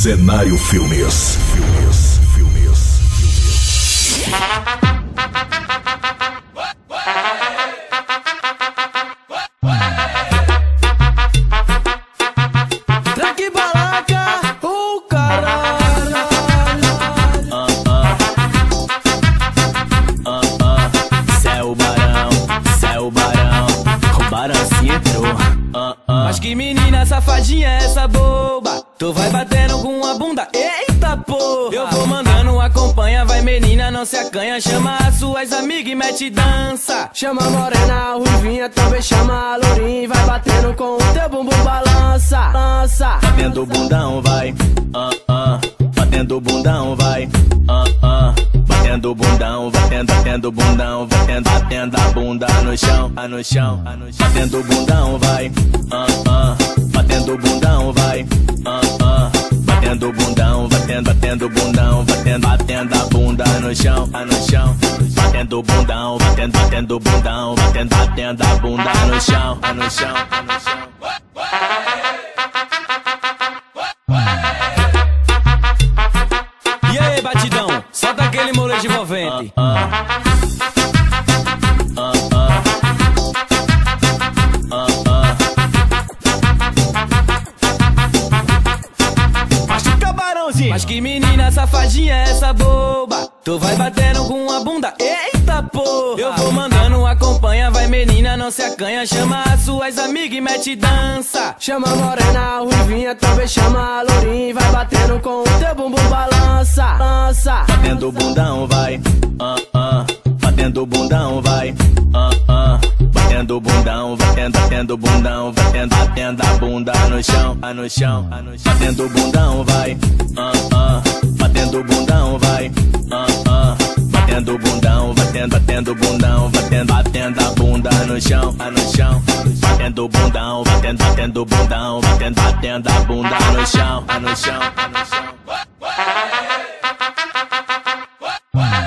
Cenário Filmes. Traque balaca, o caralho. Céu barão, o barão se entrou. Mas que menina safadinha é essa boba? Tu vai batendo com a bunda, eita porra. Eu vou mandando, acompanha, vai menina, não se acanha. Chama as suas amigas e mete dança. Chama a morena, a ruivinha, também chama a lourinha. Vai batendo com o teu bumbum, balança, lança. Batendo o bundão, vai, batendo o bundão, vai, batendo o bundão, batendo o bundão, batendo a bunda no chão, batendo o bundão, vai, batendo o bundão, vai, batendo o bundão, batendo o bundão, batendo a bunda no chão, batendo o bundão, batendo o bundão, batendo a bunda no chão, E aí, batidão, solta aquele molejo envolvente. machuca barãozinho. Mas que menina safadinha é essa boba? Tu vai batendo com a bunda, eita porra. Eu vou mandando, acompanha, vai menina, não se acanha. Chama as suas amigas e mete dança. Chama a morena, a ruivinha, também chama a lourinha. Vai batendo com o teu bumbum, balança, lança. Batendo o bundão, vai, batendo o bundão, vai, batendo o bundão, batendo o bundão, batendo a bunda no chão, batendo o bundão, vai, batendo o bundão, vai, batendo o bundão, batendo o bundão, batendo a bunda no chão, batendo o bundão, batendo o bundão, batendo a bunda no chão,